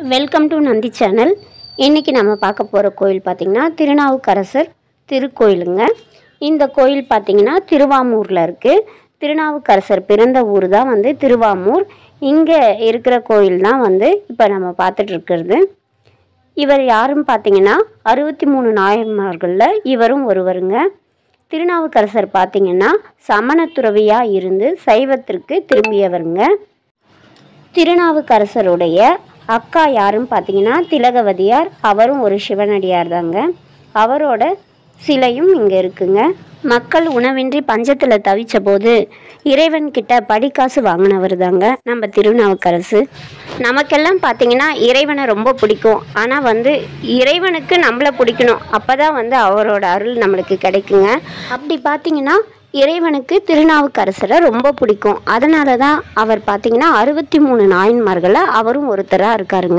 Welcome to Nandi channel. இன்றைக்கி நம்ம பார்க்க போகிற கோயில் பார்த்திங்கன்னா திருநாவுக்கரசர் திருக்கோயிலுங்க. இந்த கோயில் பார்த்திங்கன்னா திருவாமூரில் இருக்குது. திருநாவுக்கரசர் பிறந்த ஊர் தான் திருவாமூர். இங்கே இருக்கிற கோயில் தான் இப்போ நம்ம பார்த்துட்ருக்கிறது. இவர் யாருன்னு பார்த்திங்கன்னா 63 நாயன்மார்களில் இவரும் ஒருவருங்க. திருநாவுக்கரசர் பார்த்திங்கன்னா சமணத்துறவியாக இருந்து சைவத்திற்கு திரும்பியவருங்க. திருநாவுக்கரசருடைய அக்கா யாருன்னு பார்த்தீங்கன்னா திலகவதியார். அவரும் ஒரு சிவனடியார் தாங்க. அவரோட சிலையும் இங்கே இருக்குங்க. மக்கள் உணவின்றி பஞ்சத்தில் தவிச்ச போது இறைவன்கிட்ட படிக்காசு வாங்கினவர் தாங்க நம்ம திருநாவுக்கரசு. நமக்கெல்லாம் பார்த்திங்கன்னா இறைவனை ரொம்ப பிடிக்கும். ஆனால் இறைவனுக்கு நம்மளை பிடிக்கணும். அப்போ தான் அவரோட அருள் நம்மளுக்கு கிடைக்குங்க. அப்படி பார்த்திங்கன்னா இறைவனுக்கு திருநாவுக்கரசரை ரொம்ப பிடிக்கும். அதனால தான் அவர் பார்த்திங்கன்னா 63 நாயன்மார்களில் அவரும் ஒருத்தராக இருக்காருங்க.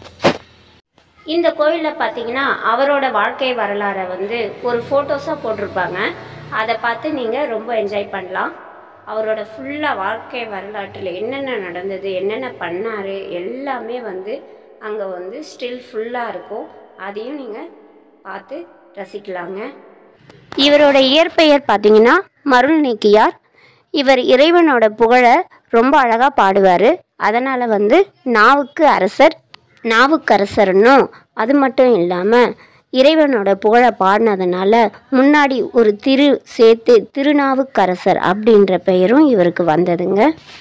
இந்த கோயிலில் பார்த்திங்கன்னா அவரோட வாழ்க்கை வரலாறை ஒரு ஃபோட்டோஸாக போட்டிருப்பாங்க. அதை பார்த்து நீங்கள் ரொம்ப என்ஜாய் பண்ணலாம். அவரோட ஃபுல்லாக வாழ்க்கை வரலாற்றில் என்னென்ன நடந்தது, என்னென்ன பண்ணார் எல்லாமே அங்கே ஸ்டில் ஃபுல்லாக இருக்கும். அதையும் நீங்கள் பார்த்து ரசிக்கலாங்க. இவரோட இயற்பெயர் பார்த்திங்கன்னா மருள் நீக்கியார். இவர் இறைவனோட புகழை ரொம்ப அழகாக பாடுவார். அதனால் நாவுக்கு அரசர், நாவுக்கரசர்னும் அது மட்டும் இல்லாமல் இறைவனோட புகழை பாடினதுனால முன்னாடி ஒரு திரு சேர்த்து திருநாவுக்கரசர் அப்படின்ற பெயரும் இவருக்கு வந்ததுங்க.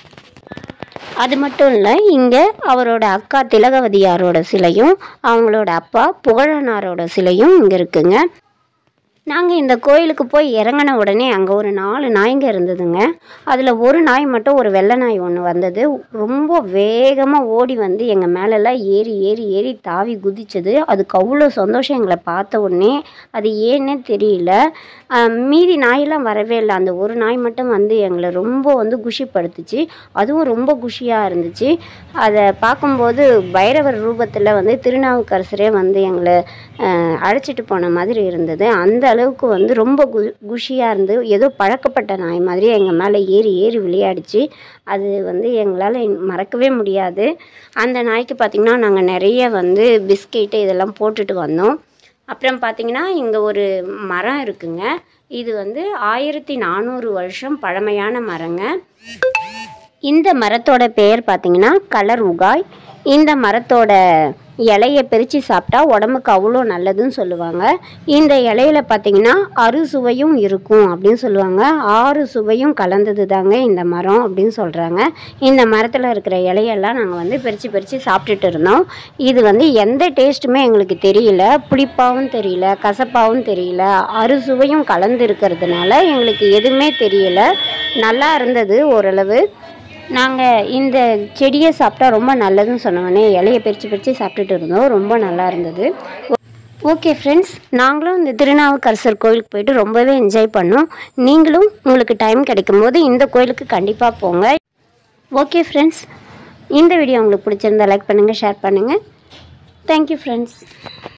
அது மட்டும் இல்லை, இங்கே அவரோட அக்கா திலகவதியாரோட சிலையும் அவங்களோட அப்பா புகழனாரோட சிலையும் இங்கே இருக்குங்க. நாங்கள் இந்த கோயிலுக்கு போய் இறங்கின உடனே அங்கே ஒரு 4 நாய்ங்க இருந்ததுங்க. அதில் ஒரு நாய் மட்டும், ஒரு வெள்ளை நாய் ஒன்று வந்தது. ரொம்ப வேகமாக ஓடி எங்கள் மேலெல்லாம் ஏறி ஏறி ஏறி தாவி குதிச்சது. அதுக்கு அவ்வளோ சந்தோஷம் எங்களை பார்த்த உடனே. அது ஏன்னே தெரியல. மீதி நாயெல்லாம் வரவே இல்லை. அந்த ஒரு நாய் மட்டும் எங்களை ரொம்ப குஷிப்படுத்துச்சு. அதுவும் ரொம்ப குஷியாக இருந்துச்சு. அதை பார்க்கும்போது பைரவர் ரூபத்தில் திருநாவுக்கரசரே எங்களை அழைச்சிட்டு போன மாதிரி இருந்தது. அந்த அளவுக்கு ரொம்ப குஷியாக இருந்து ஏதோ பழக்கப்பட்ட நாய் மாதிரி எங்கள் மேலே ஏறி ஏறி விளையாடிச்சு. அது எங்களால் மறக்கவே முடியாது. அந்த நாய்க்கு பார்த்திங்கன்னா நாங்கள் நிறைய பிஸ்கெட்டு இதெல்லாம் போட்டுட்டு வந்தோம். அப்புறம் பார்த்திங்கன்னா இங்கே ஒரு மரம் இருக்குங்க. இது 1400 வருஷம் பழமையான மரங்க. இந்த மரத்தோட பெயர் பார்த்திங்கன்னா கலர் உகாய். இந்த மரத்தோட இலையை பிரித்து சாப்பிட்டா உடம்புக்கு அவ்வளோ நல்லதுன்னு சொல்லுவாங்க. இந்த இலையில பார்த்திங்கன்னா அறுசுவையும் இருக்கும் அப்படின்னு சொல்லுவாங்க. 6 சுவையும் கலந்தது தாங்க இந்த மரம் அப்படின்னு சொல்கிறாங்க. இந்த மரத்தில் இருக்கிற இலையெல்லாம் நாங்கள் பிரித்து பிரித்து சாப்பிட்டுட்டு இருந்தோம். இது எந்த டேஸ்ட்டுமே எங்களுக்கு தெரியல. புளிப்பாகவும் தெரியல, கசப்பாகவும் தெரியல. அறுசுவையும் கலந்து இருக்கிறதுனால எங்களுக்கு எதுவுமே தெரியல. நல்லா இருந்தது ஓரளவு. நாங்கள் இந்த செடியை சாப்பிட்டா ரொம்ப நல்லதுன்னு சொன்னோடனே இலையை பிரித்து பிரித்து சாப்பிட்டுட்டு இருந்தோம். ரொம்ப நல்லா இருந்தது. ஓகே ஃப்ரெண்ட்ஸ், நாங்களும் இந்த திருநாவுக்கரசர் கோயிலுக்கு போயிட்டு ரொம்பவே என்ஜாய் பண்ணோம். நீங்களும் உங்களுக்கு டைம் கிடைக்கும் போது இந்த கோயிலுக்கு கண்டிப்பாக போங்க. ஓகே ஃப்ரெண்ட்ஸ், இந்த வீடியோ உங்களுக்கு பிடிச்சிருந்தா லைக் பண்ணுங்கள், ஷேர் பண்ணுங்கள். Thank you friends.